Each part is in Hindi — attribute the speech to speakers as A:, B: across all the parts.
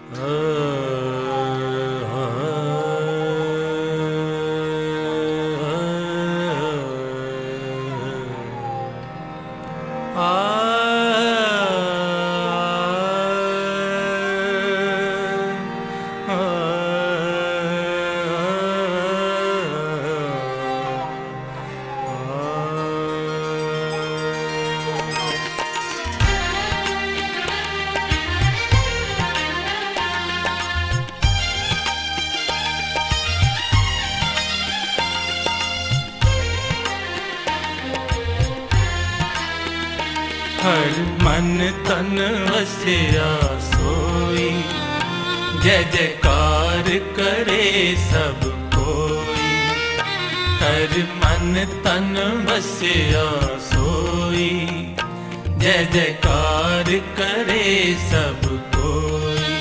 A: हर मन तन वसिया सोई, जय जयकार करे सब कोई। हर मन तन वसिया सोई, जय जयकार करे सब कोई।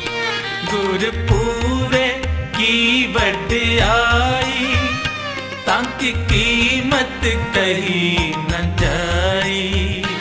A: गुरपुरे की वड्याई, ताकि कीमत कही न जाई।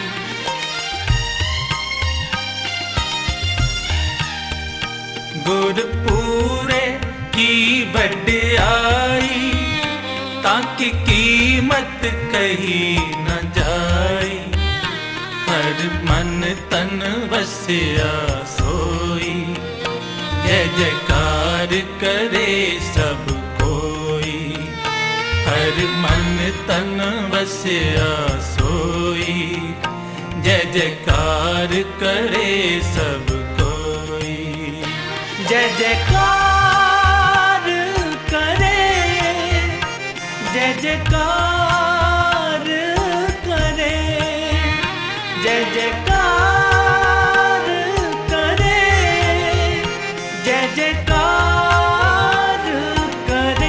A: गुरपुरे की वड्याई, ताकि कीमत कही न जाई। हर मन तन वसिया सोई, जय जयकार करे सब कोई। हर मन तन वसिया सोई, जय जयकार करे सब कोई। जय जयकार करे, जय जयकार करे, जय जयकार करे, जय जयकार करे।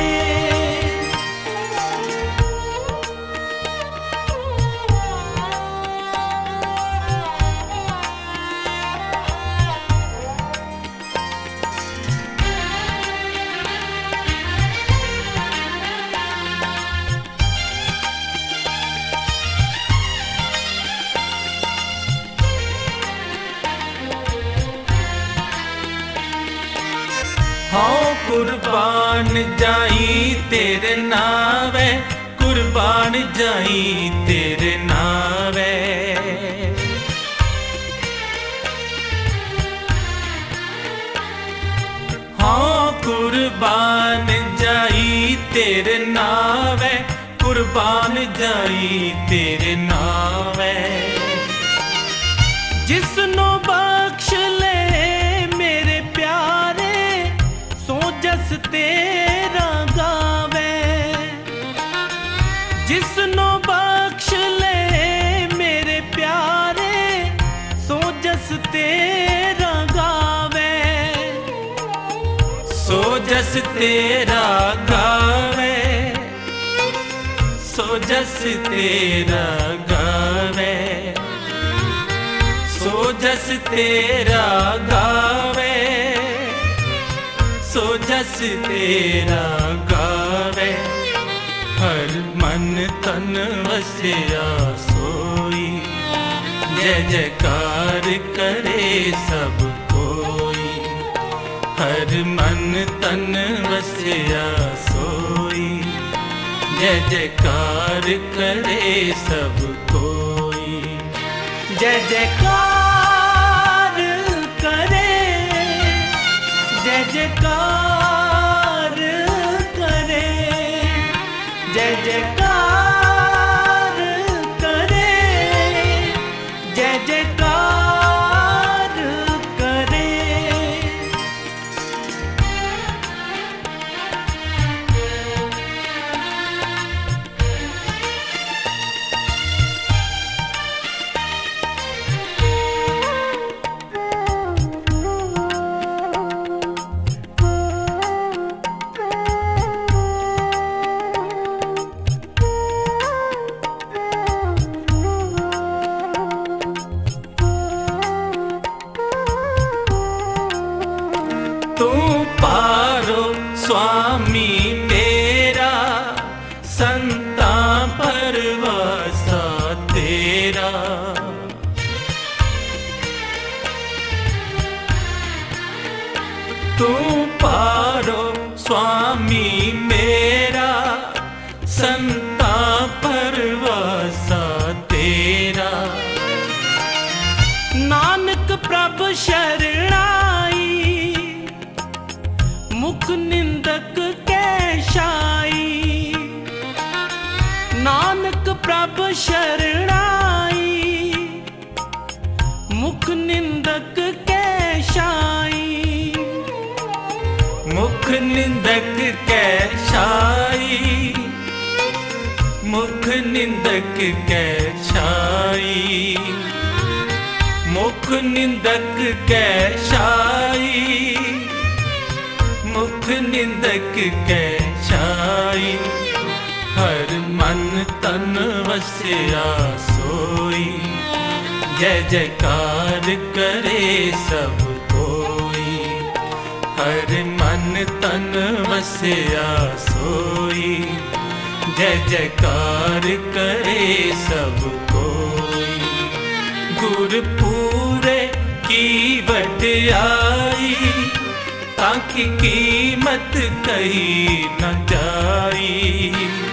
A: हाँ कुर्बान जाई तेरे नावे, कुर्बान जाई तेरे नावे। हाँ कुर्बान जाई तेरे नावे, कुर्बान जाई तेरे नावे। जिसनो बख्श ले मेरे प्यारे, सो जस तेरा गावे। जिसनो बख्श ले मेरे प्यारे, सो जस तेरा गावे। सो जस तेरा गावे, सो जस तेरा गावे। सो जस तेरा गावे, सो जस तेरा गावे। हर मन तन वसिया सोई, जय जयकार करे सब कोई। हर मन तन वसिया सोई, जय जयकार करे सब कोई। जय जयकार करे, जय जयकार करे, जय जयकार करे, जय जयकार करे। तू पारो स्वामी मेरा, संता परवासा तेरा। तू पारो स्वामी मेरा, संता परवासा तेरा। नानक प्रभु शरणाई, मुख निंदक कैशाई। नानक प्रभु शरणाई, मुख निंदक कैशाई। मुख निंदक कैशाई, मुख निंदक कैशाई। मुख निंदक कैशाई, मुख निंदक कैशाई। हर मन तन वसिया सोई, जय जयकार करे सब कोई। हर मन तन वसिया सोई, जय जयकार करे सब कोई। गुर पूरे की वड्याई, ताकि कीमत कही न जाई।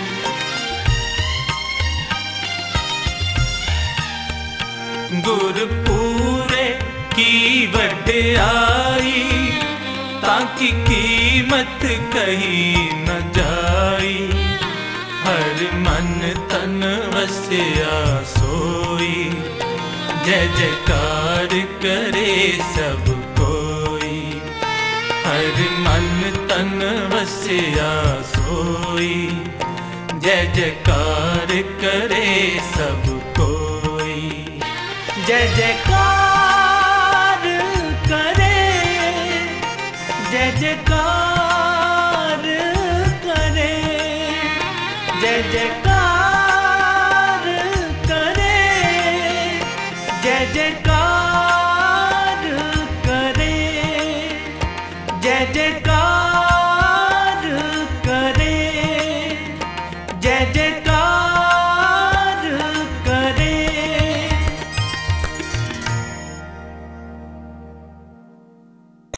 A: गुर पूरे की वड्याई, ताकि कीमत कही न जाई। हर मन तन वसिया सोई, जय जयकार करे सब कोई। हर मन तन वसिया सोई, जय जयकार करे सब कोई। जय जयकार करे, जय जयकार करे, जय जयकार करे, जय जयकार।